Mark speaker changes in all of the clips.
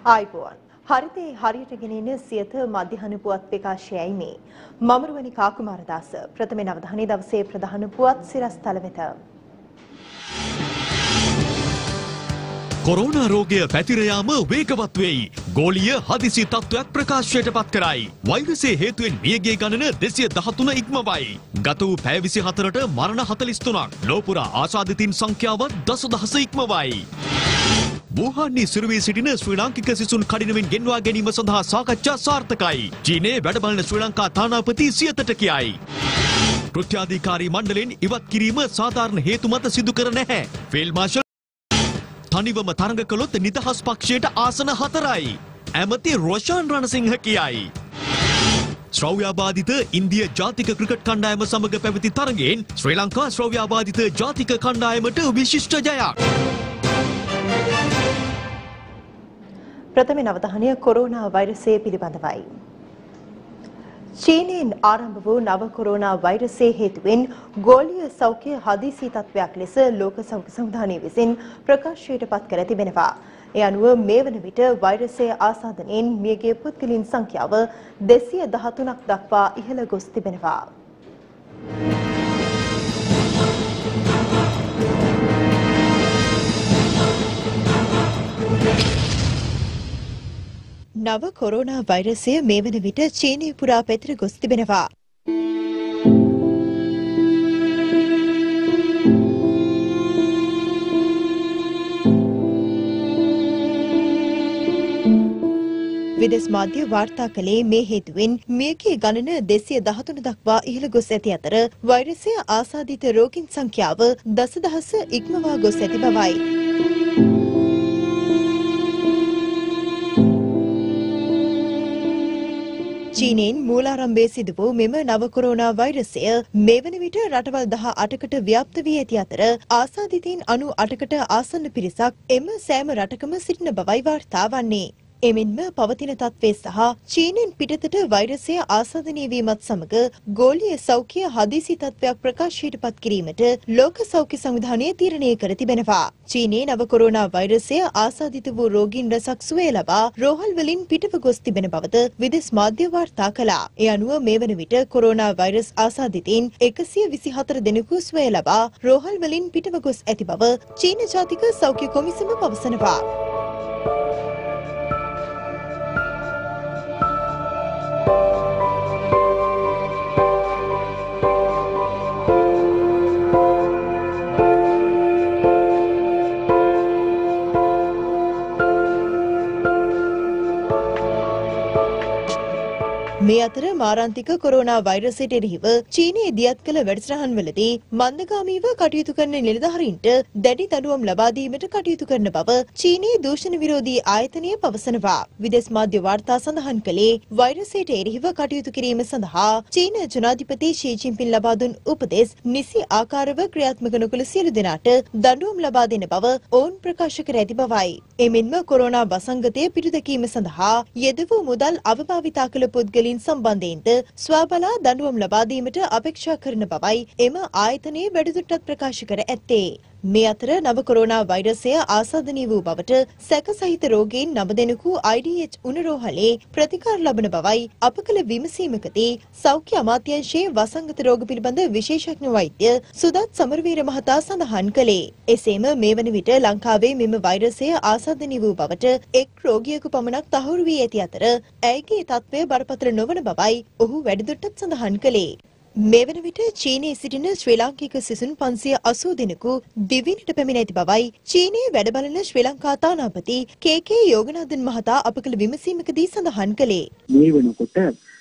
Speaker 1: ආයිබෝවන් හරිතේ හරියට ගෙනෙන සියත මධ්‍යහන පුවත් ප්‍රකාශයයි මේ මමරුවනි කාකුමාරදාස ප්‍රථම අවධානය දවසේ ප්‍රධාන පුවත් සිරස්තල වෙත
Speaker 2: කොරෝනා රෝගය පැතිර යාම වේගවත් වෙයි. ගෝලීය හදිසි තත්ත්වයක් ප්‍රකාශයට පත් කරයි. වෛරසයේ හේතුවෙන් මියගිය ගණන 213 ඉක්මවයි. ගත වූ පැය 24ට මරණ 43ක්. ලෝපුරා ආසාදිතින් සංඛ්‍යාව දසදහස ඉක්මවයි. වුහාන්හි සිරුවී සිටින ශ්‍රී ලාංකික සිසුන් කඩිනමින් ගෙන්වා ගැනීම සඳහා සාකච්ඡා සාර්ථකයි. චීනයේ වැඩබලන ශ්‍රී ලංකා තානාපති සියතට කියයි. කෘත්‍යාධිකාරී මණ්ඩලයෙන් ඉවත් කිරීම සාධාරණ හේතු මත සිදු කර නැහැ. ෆීල්ඩ් මාර්ෂල් තනිවම තරඟ කළොත් නිදහස් පක්ෂයට ආසන 4යි. ඇමති රොෂාන් රණසිංහ කියයි. ශ්‍රව්‍යාබාධිත ඉන්දිය ජාතික ක්‍රිකට් කණ්ඩායම සමග පැවති තරගයෙන් ශ්‍රී ලංකා ශ්‍රව්‍යාබාධිත ජාතික කණ්ඩායමට විශිෂ්ට ජයක්.
Speaker 1: ප්‍රථම අවධානය කොරෝනා වෛරසය පිළිබඳවයි. චීනයෙන් ආරම්භ වූ නව කොරෝනා වෛරසය හේතුවෙන් ගෝලීය සෞඛ්‍ය හදිසි තත්ත්වයක් ලෙස ලෝක සෞඛ්‍ය සංවිධානය විසින් ප්‍රකාශයට පත් කර තිබෙනවා. ඒ අනුව මේ වන විට වෛරසය ආසාදනයෙන් මියගිය පුද්ගලයන් සංඛ්‍යාව 213ක් දක්වා ඉහළ ගොස් තිබෙනවා. නව කොරෝනා වෛරසය මේ වන විට චීනය පුරා පැතිර ගොස් තිබෙනවා. විදෙස් මාධ්‍ය වාර්තා කළේ මේ හේතුවෙන් මියගිය ගණන 213 දක්වා ඉහළ ගොස් ඇති අතර වෛරසය ආසාදිත රෝගීන් සංඛ්‍යාව දසදහස ඉක්මවා ගොස් ඇති බවයි. චීනයෙන් මූලාරම්භයේ සිදු වූ මෙම නව කොරෝනා වෛරසය මේ වන විට රටවල් 18කට ව්‍යාප්ත වී ඇති අතර ආසාදිතයින් 98කට ආසන්න පිරිසක් එම සෑම රටකම සිටින බවයි වාර්තා වන්නේ. එමෙන්ම පවතින තත්ත්වය සහ චීනෙන් පිටතට වෛරසය ආසාදනය වීමත් සමග ගෝලීය සෞඛ්‍ය හදිසි තත්ත්වයක් ප්‍රකාශයට පත් කිරීමට ලෝක සෞඛ්‍ය සංවිධානය තීරණය කර තිබෙනවා. චීනයේ නව කොරෝනා වෛරසය ආසාදිත වූ රෝගීන් රැසක් සුවය ලබා රෝහල් වලින් පිටව ගොස් තිබෙන බවද විදෙස් මාධ්‍ය වාර්තා කළා. ඒ අනුව මේ වන විට කොරෝනා වෛරස් ආසාදිතයින් 124 දෙනෙකු සුවය ලබා රෝහල් වලින් පිටව ගොස් ඇති බව චීන ජාතික සෞඛ්‍ය කොමිසම පවසනවා. මේ අතර මාරාන්තික කොරෝනා වෛරසයට එරෙහිව චීනයේ දියත් කළ වැඩසටහන්වලදී මන්දගාමීව කටයුතු කරන නිලධාරීන්ට දැඩි දඬුවම් ලබා දීමට කටයුතු කරන බව චීනයේ දූෂණ විරෝධී ආයතනය පවසනවා. විදෙස් මාධ්‍ය වාර්තා සඳහන් කළේ වෛරසයට එරෙහිව කටයුතු කිරීම සඳහා චීන ජනාධිපති ෂී ජින්පින් ලබා දුන් උපදෙස් නිසි ආකාරව ක්‍රියාත්මක නොකළ සියලු දෙනාට දඬුවම් ලබා දෙන බව ඔවුන් ප්‍රකාශ කර ඇති බවයි. එමෙන්ම කොරෝනා වසංගතය පිටුදැකීම සඳහා යෙද වූ මුදල් අවභාවිතා කළ පුද්ගලයන් සම්බන්ධයෙන්ද ස්වබලා දඬුවම් ලබා දීමට අපේක්ෂා කරන බවයි එම ආයතනයේ වැඩිදුරටත් ප්‍රකාශ කර ඇත්තේ. මේ අතර නව කොරෝනා වෛරසය ආසාදනය වූ බවට සැක සහිත රෝගීන් 9 දෙනෙකු IDH උණරෝහලේ ප්‍රතිකාර ලබන බවයි අප කළ විමසීමකදී සෞඛ්‍ය අමාත්‍යාංශයේ වසංගත රෝග පිළිබඳ විශේෂඥ වෛද්‍ය සුදත් සමරවීර මහතා සඳහන් කළේ. එසේම මේ වන විට ලංකාවේ මෙම වෛරසය ආසාදනය වූ බවට එක් රෝගියෙකු පමණක් තහවුරු වී ඇති අතර ඇයගේ තත්ත්වය බරපතල නොවන බවයි ඔහු වැඩිදුරටත් සඳහන් කළේ. මේ වන විට චීනයේ සිටින ශ්‍රී ලාංකික සිසුන් 580 දෙනෙකු දිවයිනට පැමිණ ඇති බවයි චීනයේ වැඩබලන ශ්‍රී ලංකා තානාපති KK යෝගනාഥන් මහතා අප කළ විමසීමකදී සඳහන් කළේ.
Speaker 3: මේ වෙනකොට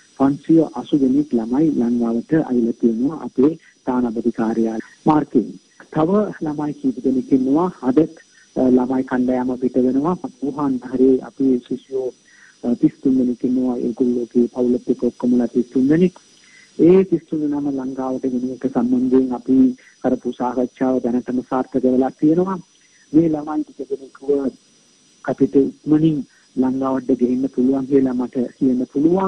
Speaker 3: 580 දෙනෙක් ළමයි ලංකාවට අවිලා තියෙනවා අපේ තානාපති කාර්යාලය මාර්කෙන්. තව ළමයි කීප දෙනෙක් ඉන්නවා අද ළමයි කණ්ඩායම පිට වෙනවා. වුහාන් නගරයේ අපේ ශිෂ්‍යෝ 33 දෙනෙක් ඉන්නවා. ඒගොල්ලෝගේ පවුලත් එක්ක ඔක්කොමලා 33 දෙනෙක්. ඒ 33 නම ලංකාවට ගෙන එක සම්බන්ධයෙන් අපි කරපු සාකච්ඡාව දැනටම සාර්ථක වෙලා තියෙනවා. මේ ළමයි ටික දෙනෙක්ව අපිට ඉක්මනින් ලංකාවට ගෙන්න පුළුවන් කියලා මට කියන්න පුළුවන්.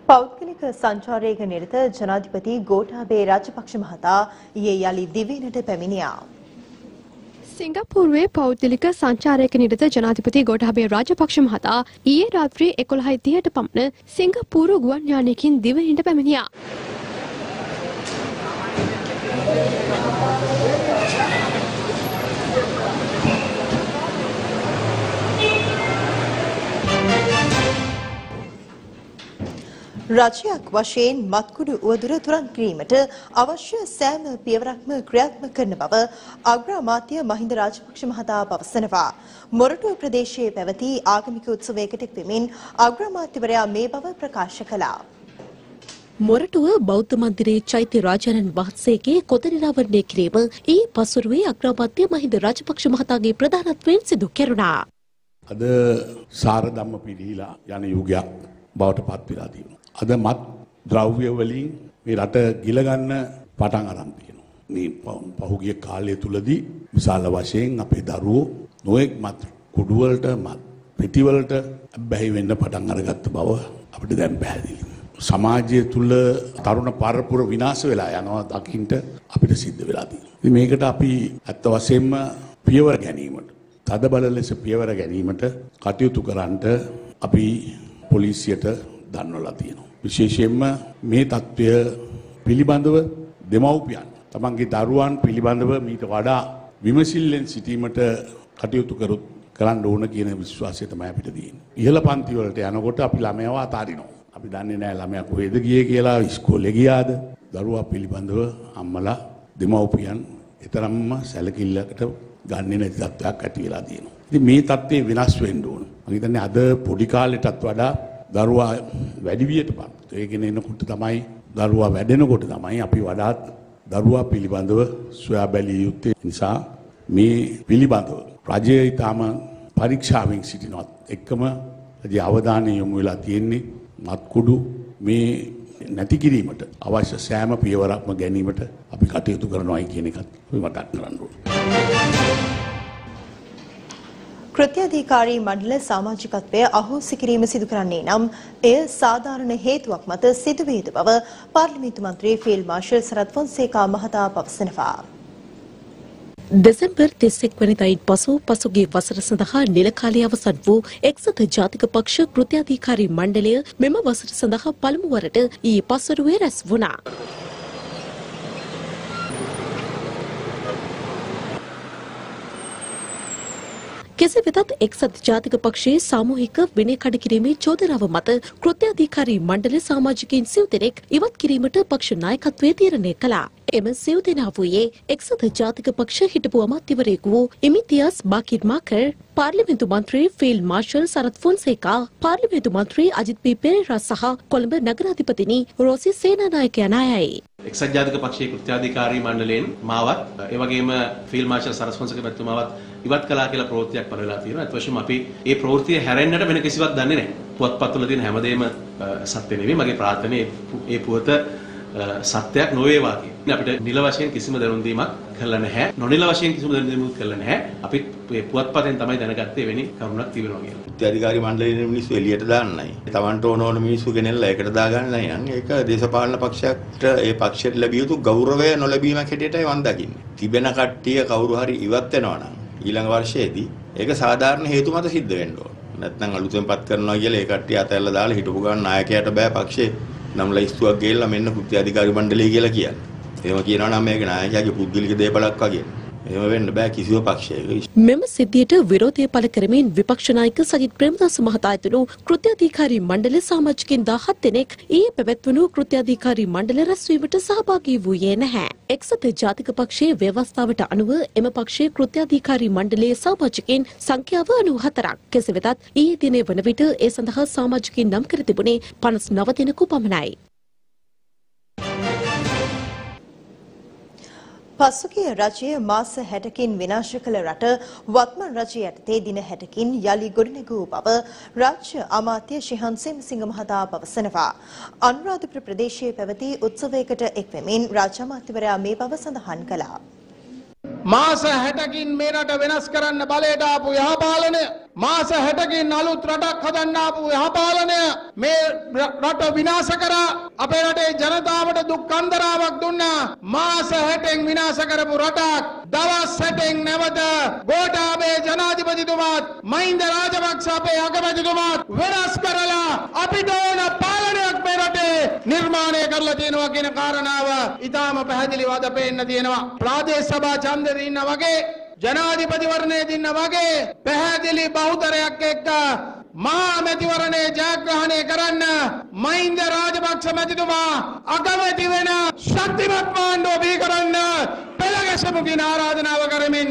Speaker 1: පෞද්ගලික සංචාරයක නිරත ජනාධිපති ගෝඨාභය රාජපක්ෂ මහතා ඊයේ යලි දිවයිනට පැමිණියා.
Speaker 4: සිංගප්පූරුවේ පෞද්ගලික සංචාරයක නිරත ජනාධිපති ගෝඨාභය රාජපක්ෂ මහතා ඊයේ රාත්‍රී 11:30ට පමණ සිංගප්පූරු ගුවන් යානයකින් දිවයිනට පැමිණියා.
Speaker 1: රජයක් වශයෙන් මත්කුඩු උවදුර තුරන් කිරීමට අවශ්‍ය සෑම පියවරක්ම ක්‍රියාත්මක කරන බව අග්‍රාමාත්‍ය මහින්ද රාජපක්ෂ මහතා පවසනවා. මොරටුව ප්‍රදේශයේ පැවති ආගමික උත්සවයකට එක්වෙමින් අග්‍රාමාත්‍යවරයා මේ බව ප්‍රකාශ කළා.
Speaker 5: මොරටුව බෞද්ධ මන්දිරයේ චෛත්‍ය රාජානන් වහන්සේගේ කොතනිරාවරණය කිරීම ඊ පසුරුවේ අග්‍රාමාත්‍ය මහින්ද රාජපක්ෂ මහතාගේ ප්‍රධානත්වයෙන් සිදු කෙරුණා.
Speaker 6: අද සාර ධම්ම පිළිහිලා යන යුගයක් බවට පත් වෙලා තියෙනවා. අද මත් ද්‍රව්‍ය වලින් මේ රට ගිල ගන්න පටන් අරන් තියෙනවා. මේ පහුගිය කාලය තුලදී විශාල වශයෙන් අපේ දරුවෝ නොඑක් මත් කුඩු වලට මත් පිටි වලට බැහැ වෙන්න පටන් අරගත්ත බව අපිට දැන් පැහැදිලි. සමාජය තුල තරුණ පරපුර විනාශ වෙලා යනවා දකින්න අපිට සිද්ධ වෙලා තියෙනවා. ඉතින් මේකට අපි අත්ත වශයෙන්ම පියවර ගැනීමට තදබල ලෙස පියවර ගැනීමට කටයුතු කරන්නට අපි පොලිසියට දන්වලා තියෙනවා. විශේෂයෙන්ම මේ தত্ত্বය පිළිබඳව දෙමව්පියන් තමන්ගේ දරුවන් පිළිබඳව මීට වඩා විමසිල්ලෙන් සිටීමට කටයුතු කරන්න ඕන කියන විශ්වාසය තමයි අපිට තියෙන්නේ. ඉහළ පන්ති වලට යනකොට අපි ළමයාව අතාරිනවා. අපි දන්නේ නැහැ ළමයා කොහෙද ගියේ කියලා, ඉස්කෝලේ ගියාද. දරුවා පිළිබඳව අම්මලා දෙමව්පියන් තරම්ම සැලකිල්ලකට ගන්නේ නැති තත්ත්වයක් ඇති වෙලා තියෙනවා. ඉතින් මේ தත්ත්වය වෙනස් වෙන්න ඕන. මම හිතන්නේ අද පොඩි කාලෙටත් වඩා දරුවා වැඩි වියටපත්. ඒකෙන එනකොට තමයි දරුවා වැඩෙනකොට තමයි අපි වඩාත් දරුවා පිළිබඳව සොයා බැලිය යුත්තේ. නිසා මේ පිළිබඳව රජය ඊටම පරීක්ෂාවෙන් සිටිනවත් එක්කම රජයේ අවධානය යොමු වෙලා තියෙන්නේ මත්කුඩු මේ නැති කිරීමට අවශ්‍ය සෑම පියවරක්ම ගැනීමට අපි කටයුතු කරනවායි කියන එකත් අපි මතක් කරගන්න ඕනේ.
Speaker 1: කෘත්‍යාධිකාරී මණ්ඩල සමාජිකත්වය අහෝසි කිරීම සිදු කරන්නේ නම් එය සාධාරණ හේතුවක් මත සිදුවිය යුතු බව පාර්ලිමේන්තු මන්ත්‍රී ෆීල්ඩ් මාර්ෂල් සරත් ෆොන්සේකා මහතා පවසනවා.
Speaker 5: දෙසැම්බර් 31 වෙනිදායින් පසුගිය වසර සඳහා නිල කාලය අවසන් වූ එක්සත් ජාතික පක්ෂ කෘත්‍යාධිකාරී මණ්ඩලය මෙම වසර සඳහා පළමු වරට ඊයේ පස්වරුවේ රැස් වුණා. කෙසේ වෙතත් එක්සත් ජාතික පක්ෂයේ සාමූහික විනය කඩ කිරීමේ චෝදනාව මත කෘත්‍යාධිකාරී මණ්ඩල සමාජිකයින් සිව් දෙනෙක් ඉවත් කිරීමට පක්ෂ නායකත්වය තීරණය කළා. එම සිව් දෙනා වූයේ එක්සත් ජාතික පක්ෂ හිටපු අමාත්‍යවරයෙකු වූ ඉමිතියාස් බාකිර් මාකර්, පාර්ලිමේන්තු මන්ත්‍රී ෆීල්ඩ් මාර්ෂල් සරත් ෆොන්සේකා, පාර්ලිමේන්තු මන්ත්‍රී අජිත් පී පෙරේරා සහ කොළඹ නගරාධිපතිනි රෝසි සේනානායක යන අයයි.
Speaker 7: එක්සත් ජාතික පක්ෂයේ කෘත්‍යාධිකාරී මණ්ඩලයෙන් මාවත් ඒ වගේම ෆීල්ඩ් මාර්ෂල් සරත් ෆොන්සේකා මැතිතුමාවත් ඉවත් කළා කියලා ප්‍රවෘත්තියක් පළ වෙලා තියෙනවා. ඒත් වශයෙන් අපි මේ ප්‍රවෘත්තිය හැරෙන්නට වෙන කිසිවක් දන්නේ නැහැ. පුවත්පත්වල තියෙන හැමදේම සත්‍ය නෙවෙයි. මගේ ප්‍රාර්ථනාව මේ පුවත සත්‍යයක් නොවේවා කියන අපිට නිල වශයෙන් කිසිම දැනුම් දීමක් කළා නැහැ. නොනිල වශයෙන් කිසිම දැනුම් දීමක් කළා නැහැ. අපි මේ පුවත්පතෙන් තමයි දැනගත්තේ වෙන්නේ කරුණක් තිබෙනවා කියලා.
Speaker 8: කෘත්‍යාධිකාරී මණ්ඩලයේ මිනිස්සු එළියට දාන්නයි. Tamanට ඕන මිනිස්සු ගෙනෙල්ලා ඒකට දාගන්නයි නම් ඒක දේශපාලන පක්ෂයකට ඒ පක්ෂයට ලැබිය යුතු ගෞරවය නොලැබීමක් හැටියටයි මම දකින්නේ. තිබෙන කට්ටිය කවුරු හරි ඉවත් වෙනවා නම් ඊළඟ වර්ෂයේදී ඒක සාධාරණ හේතු මත සිද්ධ වෙන්න ඕන. නැත්නම් අලුතෙන්පත් කරනවා කියලා ඒ කට්ටිය අතහැරලා දාලා හිටපු ගමන් නායකයාට බෑ පක්ෂේ නම් ලයිස්තුවක් ගෙල්ලා මෙන්න කෘත්‍යාධිකාරී මණ්ඩලය කියලා කියන්නේ. එහෙම කියනවා නම් මේක නායකයාගේ පුද්ගලික දේපලක් වගේ. එහෙම වෙන්න බෑ කිසිම පක්ෂයක.
Speaker 5: මෙම සිද්ධියට විරෝධය පළ කරමින් විපක්ෂ නායක සජිත් ප්‍රේමදාස මහතා ඇතුළු කෘත්‍යාධිකාරී මණ්ඩල සමාජිකයින් 17 දෙනෙක් ඊයේ පැවැත්වුණු කෘත්‍යාධිකාරී මණ්ඩල රැස්වීමට සහභාගී වූයේ නැහැ. එක්සත් ජාතික පක්ෂයේ ව්‍යවස්ථාවට අනුව එම පක්ෂයේ කෘත්‍යාධිකාරී මණ්ඩලයේ සමාජිකයින් සංඛ්‍යාව 94ක්. කෙසේ වෙතත් ඊයේ දිනේ වන විට ඒ සඳහා සමාජිකයින් නම් කර තිබුණේ 59 දෙනෙකු පමණයි.
Speaker 1: පසුගිය රජය මාස 60කින් විනාශ කළ රට වත්මන් රජය යටතේ දින 60කින් යලි ගොඩනැගූ බව රාජ්‍ය අමාත්‍ය ශිහන් සෙමසිංහ මහතා පවසනවා. අනුරාධපුර ප්‍රදේශයේ පැවති උත්සවයකට එක්වෙමින් රාජ්‍ය අමාත්‍යවරයා මේ බව සඳහන් කළා.
Speaker 9: මාස 60කින් මේ රට වෙනස් කරන්න බලයට ආපු යහපාලනය, මාස 60කින් අලුත් රටක් හදන්න ආපු යහපාලනය මේ රට විනාශ කරා. අපේ රටේ ජනතාවට දුක් අන්දරාවක් දුන්නා. මාස 60න් විනාශ කරපු රටක් දවස් 60න් නැවත ගෝඨාභය ජනාධිපතිතුමාත් මහින්ද රාජපක්ෂ අපේ අගමැතිතුමාත් වෙනස් කරලා අපිට ඕන පාලනයක් මේ රටේ නිර්මාණය කරලා තියෙනවා කියන කාරණාව ඉතාම පැහැදිලිව අද පේන්න තියෙනවා. ප්‍රාදේශ සභා ඡන්දෙ දින්න වගේ, ජනාධිපතිවරණය දින්න වගේ පැහැදිලි බහුතරයක් එක්ක මහා මැතිවරණය ජයග්‍රහණය කරන්න මහින්ද රාජපක්ෂ මැතිතුමා අගමැති වෙන ශක්තිමත් ආණ්ඩුව බිහි කරන්න පෙළගැසමු කියන ආරාධනාව කරමින්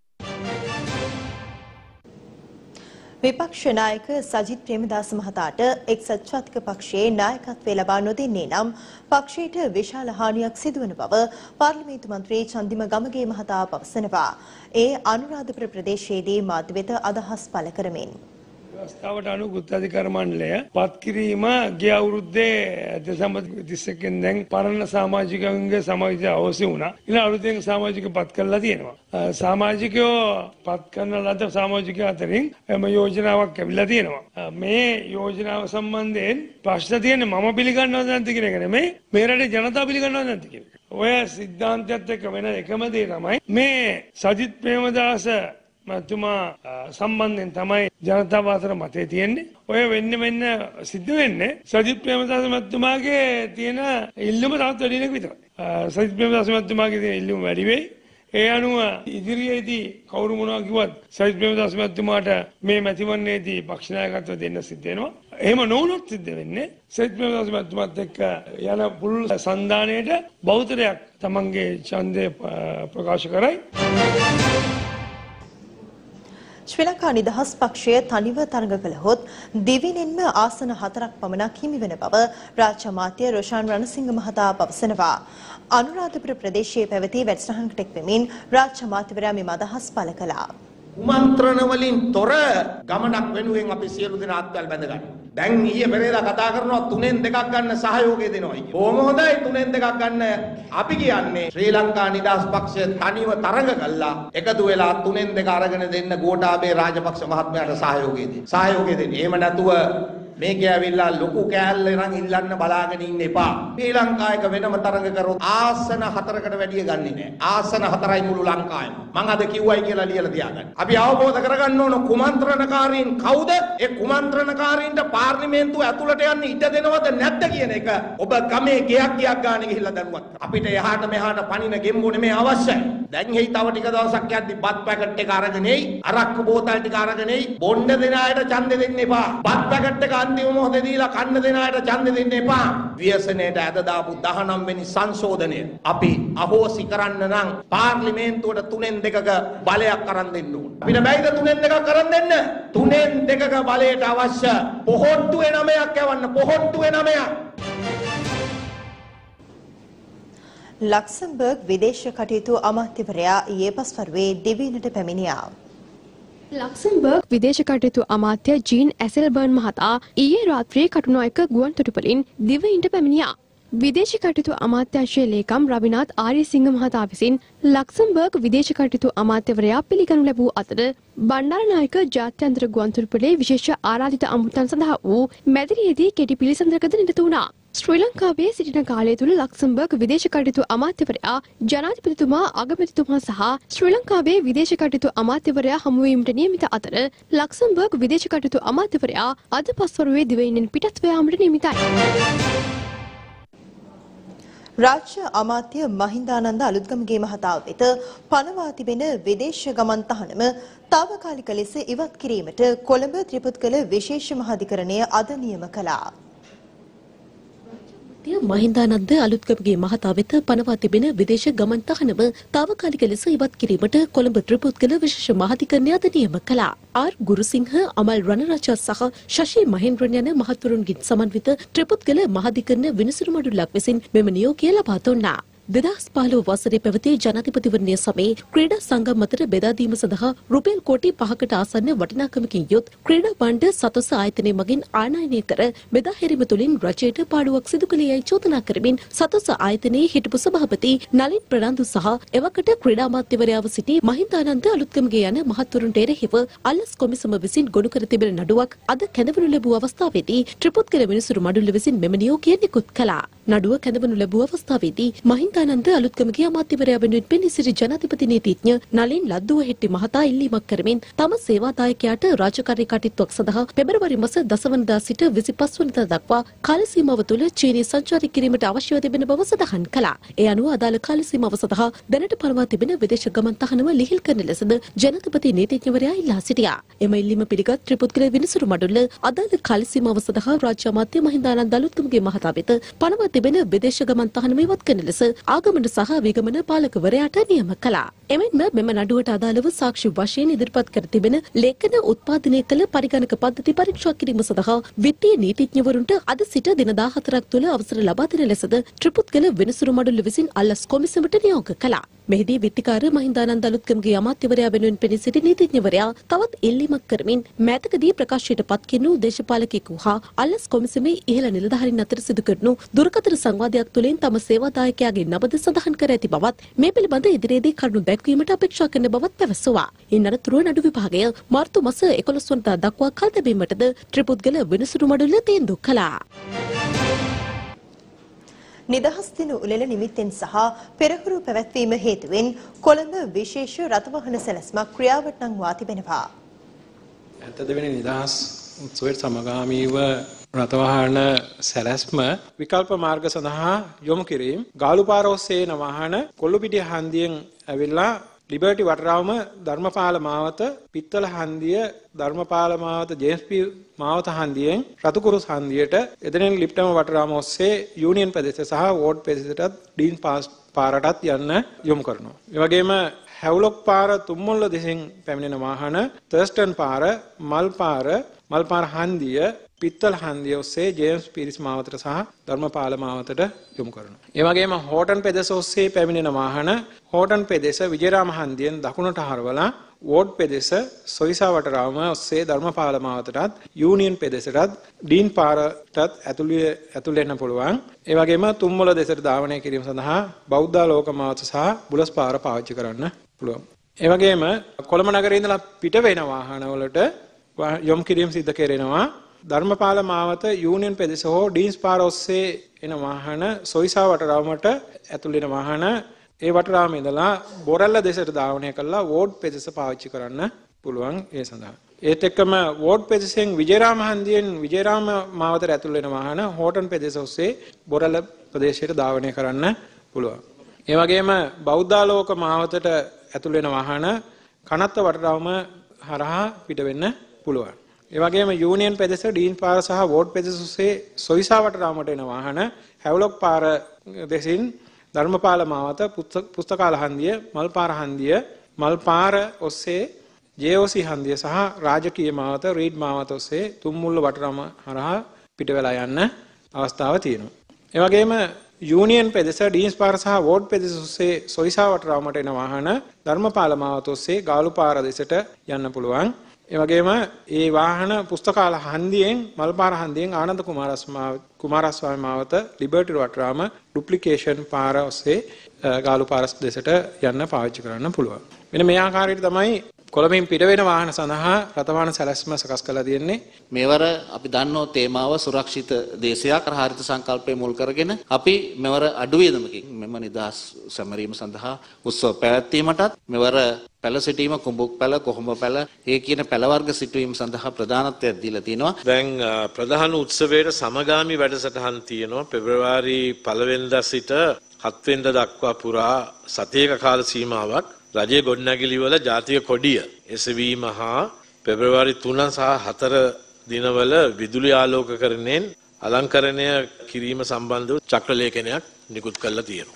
Speaker 1: විපක්ෂ නායක සජිත් ප්‍රේමදාස මහතාට එක්සත් ජාතික පක්ෂයේ නායකත්වය ලබා නොදෙන්නේ නම් පක්ෂයට විශාල හානියක් සිදුවන බව පාර්ලිමේන්තු මන්ත්‍රී චන්දිම ගමගේ මහතා පවසනවා. ඒ අනුරාධපුර ප්‍රදේශයේදී මාධ්‍ය වෙත අදහස් පළ කරමින්
Speaker 10: व्यवस्थाවට අනුව ගුත්තාධිකාර මණ්ඩලය පත් කිරීම ගිය අවුරුද්දේ දෙසැම්බර් 31 දැන් පරණ සමාජිකයන්ගේ සමාජය අවශ්‍ය වුණා. ඊළඟ අලුතෙන් සමාජික පත් කරලා තියෙනවා. සමාජිකයෝ පත් කරන ලද සමාජිකයෝ අතරින් එම යෝජනාවක් ඇවිල්ලා තියෙනවා. මේ යෝජනාව සම්බන්ධයෙන් ප්‍රශ්න තියෙන්නේ මම පිළිගන්නවද නැද්ද කියන එක නෙමෙයි, මේ රටේ ජනතාව පිළිගන්නවද නැද්ද කියන එක. ඔය සිද්ධාන්තයත් එක්ක වෙන එකම දේ තමයි මේ සජිත් ප්‍රේමදාස මතුමා සම්බන්ධයෙන් තමයි ජනතාව අතර මතය තියෙන්නේ. ඔය වෙන්න සිද්ධ වෙන්නේ සජිත් ප්‍රේමදාස මතුමාගේ තියෙන ඉල්ලුම තවත් වැඩි වෙන එක විතරයි. සජිත් ප්‍රේමදාස මතුමාගේ තියෙන ඉල්ලුම වැඩි වෙයි. ඒ අනුව ඉදිරියේදී කවුරු මොනවා කිව්වත් සජිත් ප්‍රේමදාස මතුමාට මේ මැතිවරණයේදී පක්ෂ නායකත්වය දෙන්න සිද්ධ වෙනවා. එහෙම නොවුනොත් සිද්ධ වෙන්නේ සජිත් ප්‍රේමදාස මතුමාත් එක්ක යන පුළුල් සන්දානයේට බෞද්ධයක් තමන්ගේ ඡන්දය ප්‍රකාශ කරයි.
Speaker 1: ශ්‍රී ලංකා නිදහස් පක්ෂය තනිව තරඟ කළහොත් දිවිනෙන්ම ආසන 4ක් පමණක් හිමි වන බව රාජ්‍ය අමාත්‍ය රොෂාන් රණසිංහ මහතා පවසනවා. අනුරාධපුර ප්‍රදේශයේ පැවති වැඩසටහනකට එක් වෙමින් රාජ්‍ය අමාත්‍යවරයා මෙම අදහස් පළ කළා.
Speaker 9: කුමන්ත්‍රණ වලින් තොර ගමනක් වෙනුවෙන් අපි සියලු දෙනා අත්වැල් බැඳගන්න. දැන් ඊයේ පෙරේදා කතා කරනවා 3න් 2ක් ගන්න සහයෝගය දෙනවා කියලා. බොහොම හොඳයි 3න් 2ක් ගන්න. අපි කියන්නේ ශ්‍රී ලංකා නිදහස් පක්ෂය තනිව තරඟ කළා එකතු වෙලා 3න් 2 අරගෙන දෙන්න ගෝඨාභය රාජපක්ෂ මහත්මයාට සහයෝගය දෙන්න. සහයෝගය දෙන්න. එහෙම නැතුව මේක ඇවිල්ලා ලොකු කෑල්ල නම් ඉල්ලන්න බලාගෙන ඉන්න එපා. ශ්‍රී ලංකායක වෙනම තරඟ කරොත් ආසන 4කට වැඩිය ගන්නෙ නෑ. ආසන 4යි මුළු ලංකාවෙම. මං අද කිව්වයි කියලා ලියලා තියාගන්න. අපි අවබෝධ කරගන්න ඕන කුමන්ත්‍රණකාරීන් කවුද? ඒ කුමන්ත්‍රණකාරීන්ට පාර්ලිමේන්තුව ඇතුළට යන්න ඉඩ දෙනවද නැද්ද කියන එක ඔබ ගමේ ගයක් ගානේ ගිහිල්ලා දැනුවත්. අපිට එහාට මෙහාට පණින ගෙම්බෝ නෙමෙයි අවශ්‍යයි. දැන් හේයි තව ටික දවසක් යද්දි බත් පැකට් එක අරගෙන එයි, අරක්කු බෝතල් ටික අරගෙන එයි. බොණ්ඩ දෙන අයට ඡන්දෙ දෙන්න එපා. බත් පැකට් එක අන්තිම මොහොතේ දීලා කන්න දෙන අයට ඡන්දෙ දෙන්න එපා. ව්‍යසනයට ඇද දාපු 19 වෙනි සංශෝධනය අපි අහෝසි කරන්න නම් පාර්ලිමේන්තුවට 3න් 2ක බලයක් අරන් දෙන්න ඕන. අපිට බැයිද 3න් 2ක් අරන් දෙන්න? 3න් 2ක බලයට අවශ්‍ය පොහොට්ටුවේ 9ක් යවන්න. පොහොට්ටුවේ 9ක්.
Speaker 1: ලක්සම්බර්ග් විදේශ කටයුතු අමාත්‍යවරයා ඊයේ පස්වරුවේ දිවයිනට පැමිණියා.
Speaker 4: ලක්සම්බර්ග් විදේශ කටයුතු අමාත්‍ය ජීන් ඇසෙල්බර්න් මහතා ඊයේ රාත්‍රියේ කටුනායක ගුවන්තොටුපළින් දිවයිනට පැමිණියා. විදේශ කටයුතු අමාත්‍යාංශයේ ලේකම් රවිනාත් ආර්යසිංහ මහතා විසින් ලක්සම්බර්ග් විදේශ කටයුතු අමාත්‍යවරයා පිළිගනු ලැබූ අතර බණ්ඩාරනායක ජාත්‍යන්තර ගුවන්තොටුපළේ විශේෂ ආරාධිත අමුත්තන් සඳහා වූ මැදිරියේදී කෙටි පිළිසඳරකද නිරත වුණා. ශ්‍රී ලංකාවේ සිටින කාලය තුල ලක්සම්බර්ග් විදේශ කටයුතු අමාත්‍යවරයා ජනාධිපතිතුමා අගමැතිතුමා සහ ශ්‍රී ලංකාවේ විදේශ කටයුතු අමාත්‍යවරයා හමු වීමට නියමිත අතර ලක්සම්බර්ග් විදේශ කටයුතු අමාත්‍යවරයා අද පස්වරුවේ දිවයිනෙන් පිටත්ව යාමට නියමිතයි.
Speaker 1: රාජ්‍ය අමාත්‍ය මහින්දානන්ද අලුත්ගමගේ මහතා වෙත පනවා තිබෙන විදේශ ගමන් තහනම తాවකාලික ලෙස ඉවත් කිරීමට කොළඹ ත්‍රිපුත්කල විශේෂ මහාධිකරණය අද නියම කළා.
Speaker 5: මහින්දානන්ද අලුත්ගමගේ මහතා වෙත පනවා තිබෙන විදේශ ගමන් තහනම తాවකාලික ලෙස ඉවත් කිරීමට කොළඹ ත්‍රිපුත්කල විශේෂ මහාධිකරණය අද නියම කළා. ආර් ගුරුසිංහ, අමල් රණරාජා සහ ශෂි මහේන්ද්‍රන් යන මහතුරුන්ගින් සමන්විත ත්‍රිපුත්කල මහාධිකරණ විනිසුරු මඩුල්ලක් විසින් මෙම නියෝගය ලබා දුන්නා. 2015 වසරේ පැවති ජනාධිපතිවරණය සමයේ ක්‍රීඩා සංගම් අතර බෙදා දීම සඳහා රුපියල් කෝටි 5කට ආසන්න වටිනාකමකින් යුත් ක්‍රීඩා භාණ්ඩ සතොස ආයතනය මගින් ආනයනය කර බෙදා හැරීම තුළින් රජයට පාඩුවක් සිදු කළේ යයි චෝදනා කරමින් සතොස ආයතනයේ හිටපු සභාපති නලින් ප්‍රනාන්දු සහ එවකට ක්‍රීඩා අමාත්‍යවරයාව සිටි මහින්දානන්ද අලුත්ගමගේ යන මහත්වරුන්ට එරෙහිව අල්ලස් කොමිසම විසින් ගොනු කර තිබෙන නඩුවක් අද කැඳවනු ලැබූ අවස්ථාවේදී ත්‍රිපුත්කල මිනිසුරු මඩුල්ල විසින් මෙම නියෝගය නිකුත් කළා. නඩුව කැඳවනු ලැබූ අවස්ථාවේදී මහින්දානන්ද අලුත්ගමගේ අමාත්‍යවරයා වෙනුවෙන් පෙනී සිටි ජනාධිපති නීතිඥ නලින් ලද්දුව හෙට්ටි මහතා ඉල්ලීමක් කරමින් තම සේවාදායකයාට රාජකාරී කටයුත්තක් සඳහා පෙබරවාරි මාස 10 වනදා සිට 25 වනදා දක්වා කාල සීමාව තුළ චීනය සංචාරය කිරීමට අවශ්‍යව තිබෙන බව සඳහන් කළා. ඒ අනුව අදාළ කාල සීමාව සඳහා දැනට පනවා තිබෙන විදේශ ගමන් තහනම ලිහිල් කරන ලෙසද ජනාධිපති නීතිඥවරයා ඉල්ලා සිටියා. එම ඉල්ලීම පිළිගත් ත්‍රිපුත්කල විනිසුරු මඩුල්ල අදාළ කාල සීමාව සඳහා රාජ්‍ය අමාත්‍ය මහින්දානන්ද අලුත්ගමගේ මහතා වෙත පනවා තිබෙන විදේශ ගමන් තහනම ඉවත් කරන ලෙස ආගමන සහ විගමන පාලකවරයාට නියම කළා. එමෙන්ම මෙම නඩුවට අදාළව සාක්ෂි වශයෙන් ඉදිරිපත් කර තිබෙන ලේඛන උත්පාදනය කළ පරිගණක පද්ධති පරීක්ෂා කිරීම සඳහා විත්තිය නීතිඥවරුන්ට අද සිට දින 14ක් තුළ අවසර ලබා දෙන ලෙසද ත්‍රිපුත්කල වෙනසුරු මඩුල්ල විසින් අල්ලස් කොමිසමට නියෝග කළා. මෙහිදී විත්තිකාර මහින්දානන්ද අලුත්ගමගේ අමාත්‍යවරයා වෙනුවෙන් පෙනී සිටි නීතිඥවරයා තවත් ඉල්ලීමක් කරමින් මෑතකදී ප්‍රකාශයට පත් කෙරෙනු දේශපාලකයෙකු හා අල්ලස් කොමිසමේ ඉහළ නිලධාරීන් අතර සිදු කරනු දුරකථන සංවාදයක් තුළින් තම සේවාදායකයාගේ නබද සඳහන් කර ඇති බවත් මේ පිළිබඳ ඉදිරියේදී කරුණු දැක්වීමට අපේක්ෂා කරන බවත් පැවසුවා. ඉන් අනතුරුව නඩු විභාගය මාර්තු මාස 11 වනදා දක්වා කල් තැබීමටද ත්‍රිපුත්කල වෙනසුරු මඩුල්ල තීන්දුව කළා.
Speaker 1: නිදහස් දින උළෙල නිමිත්තෙන් සහ පෙරහුරු පැවැත්වීම හේතුවෙන් කොළඹ විශේෂ රථවාහන සැලැස්මක් ක්‍රියාවට නංවා තිබෙනවා.
Speaker 11: 72 වෙනි නිදහස් උත්සවයට සමගාමීව රථවාහන සැලැස්ම විකල්ප මාර්ග සඳහා යොමු කිරීම ගාලුපාර ඔස්සේ යන වාහන කොල්ලුපිටිය හන්දියෙන් ඇවිල්ලා ලිබර්ටි වටරාම ධර්මපාල මාවත පිත්තල හන්දිය ධර්මපාල මාවත ජේම්ස් මාවත හන්දියෙන් රතුකුරුස් හන්දියට එතනින් ලිප්ටම වටරාම ඔස්සේ යූනියන් ප්‍රදේශ සහ වෝඩ් ප්‍රදේශයටත් ඩීන් පාරටත් යන්න යොමු කරනවා. ඒ වගේම හැවුලොක් පාර තුම්මුල්ල දෙසින් පැමිණෙන වාහන තර්ස්ටන් පාර මල් පාර හන්දිය පිත්තල හන්දිය ඔස්සේ ජේම්ස් පීරිස් මාවතට සහ ධර්මපාල මාවතට යොමු කරනවා. ඒ වගේම හෝටන් පෙදෙස ඔස්සේ පැමිණෙන වාහන හෝටන් පෙදෙස විජේරාම හන්දියෙන් දකුණට හරවලා වෝඩ් පෙදෙස සොයිසා වටරාම ඔස්සේ ධර්මපාල මාවතටත් යූනියන් පෙදෙසටත් ඩීන් පාරටත් ඇතුල් වෙන්න පුළුවන්. ඒ වගේම තුම්මුල දෙසට ධාවනය කිරීම සඳහා බෞද්ධාලෝක මාවත සහ බුලස් පාර පාවිච්චි කරන්න පුළුවන්. ඒ වගේම කොළඹ නගරේ ඉඳලා පිට වෙන වාහනවලට යොමු කිරීම සිදු කෙරෙනවා. ධර්මපාල මාවත යූනියන් පෙදෙස හෝ ඩීන්ස් පාර ඔස්සේ එන වාහන සොයිසා වටරාමට ඇතුල් වෙන වාහන ඒ වටරාම ඉඳලා බොරැල්ල දෙසට ධාවනය කළා වෝඩ් පෙදෙස පාවිච්චි කරන්න පුළුවන් ඒ සඳහා. ඒත් එක්කම වෝඩ් පෙදෙසෙන් විජේරාම හන්දියෙන් විජේරාම මාවතට ඇතුල් වෙන වාහන හෝටන් පෙදෙස ඔස්සේ බොරැල්ල ප්‍රදේශයට ධාවනය කරන්න පුළුවන්. ඒ වගේම බෞද්ධාලෝක මාවතට ඇතුල් වෙන වාහන කනත්ත වටරාම හරහා පිට වෙන්න පුළුවන්. ඒ වගේම යූනියන් පෙදෙස ඩීන් පාර සහ වෝඩ් පෙදෙස ඔස්සේ සොයිසා වටරාමට එන වාහන හැවුලොක් පාර දෙසින් ධර්මපාල මාවත පුස්තකාල හන්දිය මල් පාර ඔස්සේ JOC හන්දිය සහ රාජකීය මාවත රීඩ් මාවත ඔස්සේ තුම්මුල්ල වටරාම හරහා පිට වෙලා යන්න අවස්ථාව තියෙනවා. ඒ වගේම යූනියන් පෙදෙස ඩීන්ස් පාර සහ වෝඩ් පෙදෙස ඔස්සේ සොයිසා වටරාමට එන වාහන ධර්මපාල මාවත ඔස්සේ ගාලු පාර දෙසට යන්න පුළුවන්. ඒ වගේම ඒ වාහන පුස්තකාල හන්දියෙන් මල්පාර හන්දියෙන් ආනන්ද කුමාරස්වාමී මාවත ලිබර්ටි වටරාම ඩුප්ලිකේෂන් පාර ඔස්සේ ගාලු පාර දෙසට යන්න පාවිච්චි කරන්න පුළුවන්. මෙන්න මේ ආකාරයට තමයි කොළඹින් පිට වෙන වාහන සඳහා රථවාහන සැලැස්ම සකස් කරලා තියෙන්නේ.
Speaker 12: මෙවර අපි දන්නෝ තේමාව සුරක්ෂිත දේශයක් හරිත සංකල්පය මුල් කරගෙන අපි මෙවර අඩු වියදමකින් මෙම නිදහස් සැමරීම සඳහා උත්සව පැවැත්වීමටත් මෙවර පැල සිටීම කුඹුක් පැල කොහොඹ පැල ඒ කියන පැල වර්ග සිටුවීම සඳහා ප්‍රධානත්වයක් දීලා තිනවා.
Speaker 13: දැන් ප්‍රධාන උත්සවයට සමගාමී වැඩසටහන් තියෙනවා. පෙබරවාරි 1 වෙනිදා සිට 7 වෙනිදා දක්වා පුරා සතියක කාල සීමාවක් රජයේ ගොඩනැගිලි වල ජාතික කොඩිය එසවීම හා පෙබරවාරි 3 සහ 4 දිනවල විදුලි ආලෝකකරණයෙන් අලංකරණය කිරීම සම්බන්ධව චක්‍රලේඛනයක් නිකුත් කරලා තියෙනවා.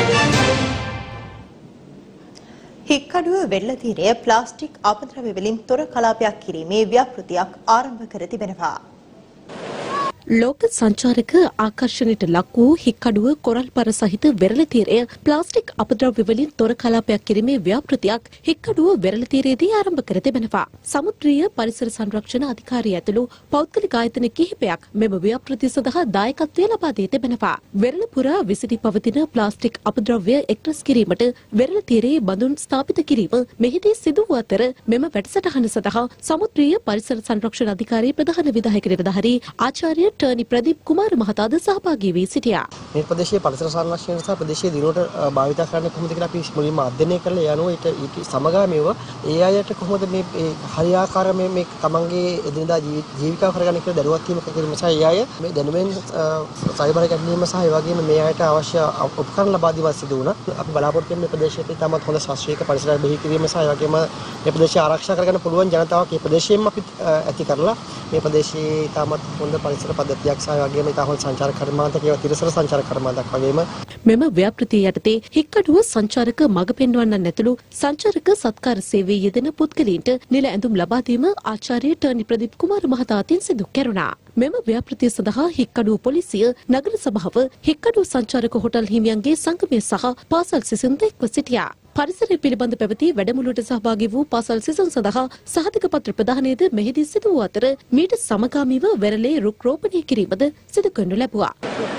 Speaker 1: හික්කඩුව වෙරළතීරය ප්ලාස්ටික් ආපද්‍රව්‍ය වලින් තොර කලාපයක් කිරීමේ ව්‍යාපෘතියක් ආරම්භ කර තිබෙනවා.
Speaker 5: ලෝක සංචාරක ආකර්ෂණයට ලක් වූ හික්කඩුව කොරල්පර සහිත වෙරළ තීරය ප්ලාස්ටික් අපද්‍රව්‍ය වලින් තොර කලාපයක් කිරීමේ ව්‍යාපෘතියක් හික්කඩුව වෙරළ තීරයේදී ආරම්භ කර තිබෙනවා. සමුද්‍රීය පරිසර සංරක්ෂණ අධිකාරිය ඇතුළු පෞද්ගලික ආයතන කිහිපයක් මෙම ව්‍යාපෘතිය සඳහා දායකත්වය ලබා දී තිබෙනවා. වෙරළ පුරා විසිරී පවතින ප්ලාස්ටික් අපද්‍රව්‍ය එක්රැස් කිරීමට වෙරළ තීරයේ බඳුන් ස්ථාපිත කිරීම මෙහිදී සිදු වූ අතර මෙම වැඩසටහන සඳහා සමුද්‍රීය පරිසර සංරක්ෂණ අධිකාරියේ ප්‍රධාන විධායක නිලධාරී ආචාර්ය ටර්නි ප්‍රදීප් කුමාර මහතාද සහභාගී වී සිටියා.
Speaker 14: මේ ප්‍රදේශයේ පරිසර සංරක්ෂණය සහ ප්‍රදේශයේ දිනුවට භාවිත කරන්න කොහොමද කියලා අපි මුලින්ම අධ්‍යයනය කරලා යනවා. ඊට සමගාමීව ඒ අයට කොහොමද මේ හරියාකාර මේ තමන්ගේ එදිනදා ජීවිකාව කරගන්න කියලා දැනුවත් වීම කිරීම සහ ඒ අය මේ දැනුමෙන් සයිබර් ගැටලීම සහ ඒ වගේම මේ අයට අවශ්‍ය උපකරණ ලබා දීම සිදු වුණා. අපි බලාපොරොත්තු වෙන මේ ප්‍රදේශයේ තමත් හොඳ ශාස්ත්‍රීය පරිසරයක් බිහි කිරීම සහ ඒ වගේම මේ ප්‍රදේශය ආරක්ෂා කරගන්න පුළුවන් ජනතාවක් මේ ප්‍රදේශයෙන්ම අපි ඇති කරලා මේ ප්‍රදේශයේ තමත් හොඳ පරිසර පද්ධතියක් සහ ඒ වගේම ඉතාම සංචාර කර්මාන්තයක් ඒවා තිරසර සංචාර කර්මාන්තයක් වගේම
Speaker 5: මෙම ව්‍යාපෘතිය යටතේ හික්කඩුව සංචාරක මඟ පෙන්වන්නන් ඇතුළු සංචාරක සත්කාර සේවයේ යෙදෙන පුද්ගලයන්ට නිල ඇඳුම් ලබා දීම ආචාර්ය ටර්නි ප්‍රදීප් කුමාර මහතා අතින් සිදු කෙරුණා. මෙම ව්‍යාපෘතිය සඳහා හික්කඩුව පොලිසිය, නගර සභාව, හික්කඩුව සංචාරක හෝටල් හිමියන්ගේ සංගමය සහ පාසල් සිසුන් එක්ව සිටියා. පරිසරය පිළිබඳ පැවති වැඩමුළුවට සහභාගී වූ පාසල් සිසුන් සඳහා සහතික පත්‍ර ප්‍රදානයද මෙහිදී සිදු වූ අතර මීට සමගාමීව වෙරළේ රුක් රෝපණය කිරීමද සිදු කරනු ලැබුවා.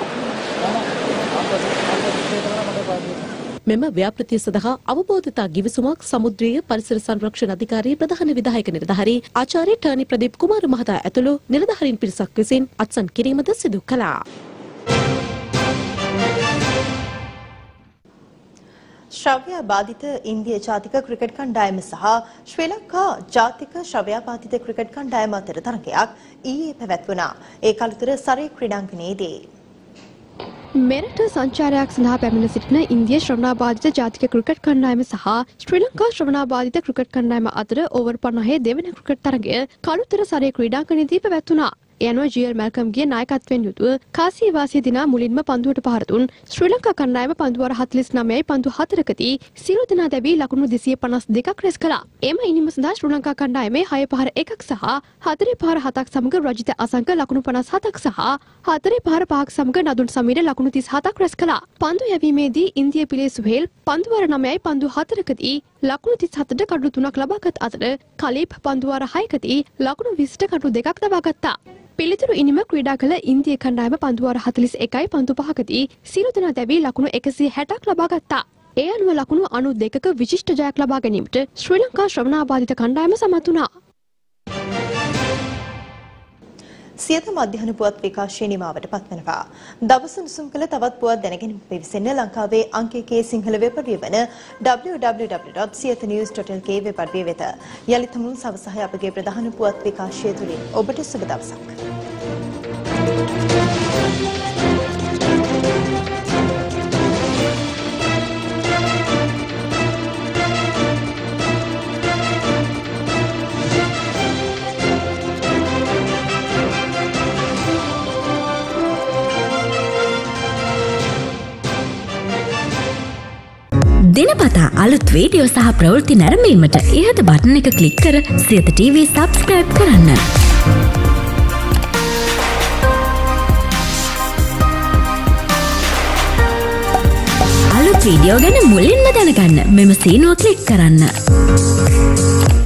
Speaker 5: මෙම ව්‍යාපෘතිය සඳහා අවබෝධතා ගිවිසුමක් සමුද්‍රීය පරිසර සංරක්ෂණ අධිකාරියේ ප්‍රධාන විධායක නිලධාරී ආචාර්ය ටර්නි ප්‍රදීප් කුමාර මහතා ඇතුළු නිලධාරීන් පිරිසක් විසින් අත්සන් කිරීමද සිදු කළා.
Speaker 1: ශ්‍රව්‍යාබාධිත ඉන්දිය ජාතික ක්‍රිකට් කණ්ඩායම සහ ශ්‍රී ලංකා ජාතික ශ්‍රව්‍යාබාධිත ක්‍රිකට් කණ්ඩායම අතර තරගයක් ඊයේ පැවැත්වුණා. ඒ කළුතර සරේ ක්‍රීඩාංගණයේදී
Speaker 4: මෙරට සංචාරයක් සඳහා පැමිණ සිටින ඉන්දිය ශ්‍රවණාබාධිත ජාතික ක්‍රිකට් කණ්ඩායම සහ ශ්‍රී ලංකා ශ්‍රවණාබාධිත ක්‍රිකට් කණ්ඩායම අතර ඕවර් 50 දෙවන ක්‍රිකට් තරගය කළුතර සරේ ක්‍රීඩාංගණයේදී පැවැත්වුණා. යනවා ජීඑල් මැල්කම්ගේ නායකත්වයෙන් යුතුව කාසී වාසිය දිනා මුලින්ම පන්දුවට පහර දුන් ශ්‍රී ලංකා කණ්ඩායම පන්දු වර 49යි පන්දු 4කදී සියලු දෙනා දැවී ලකුණු 252ක් රැස් කළා. එම ඉනිම සඳහා ශ්‍රී ලංකා කණ්ඩායමේ 6 පහර 1ක් සහ 4 පහර 7ක් සමග රජිත අසංක ලකුණු 57ක් සහ 4 පහර 5ක් සමග නදුන් සමීර ලකුණු 37ක් රැස් කළා. පන්දු යැවීමේදී ඉන්දිය පිලේ සුහෙල් පන්දු වර 9යි පන්දු 4කදී ලකුණු 37ට කඩලු 3ක් ලබාගත් අතර කලීප් පන්දු වර 6කදී ලකුණු 20ට කඩලු 2ක් ලබාගත්තා. පිළිතුරු ඉනිම ක්‍රීඩා කළ ඉන්දිය කණ්ඩායම පන්දු වර 41යි පන්දු 5කදී සියලු දෙනා දැවී ලකුණු 160ක් ලබා ගත්තා. ඒ අනුව ලකුණු 92ක විශිෂ්ට ජයක් ලබා ගැනීමට ශ්‍රී ලංකා ශ්‍රවණාබාධිත කණ්ඩායම සමත් වුණා.
Speaker 1: සියත මධ්‍යහන පුවත් විකාශය නිමාවට පත්වනවා. දවස උණුසුම් කළ තවත් පුවත් දැනගැනීම පිවිසෙන්න ලංකාවේ අංක 1 සිංහල වෙබ් අඩවිය වන www.siyathnews.lk වෙබ් අඩවිය වෙත යලිත් මුල් සවසහය අපගේ ප්‍රධාන පුවත් විකාශය තුලින් ඔබට සුබ දවසක්.
Speaker 15: දිනපතා අලුත් වීඩියෝ සහ ප්‍රවෘත්ති නැරඹීමට ඉහත බටන් එක ක්ලික් කර සියත TV සබ්ස්ක්‍රයිබ් කරන්න. අලුත් වීඩියෝ ගැන මුලින්ම දැනගන්න මෙම සීනුව ක්ලික් කරන්න.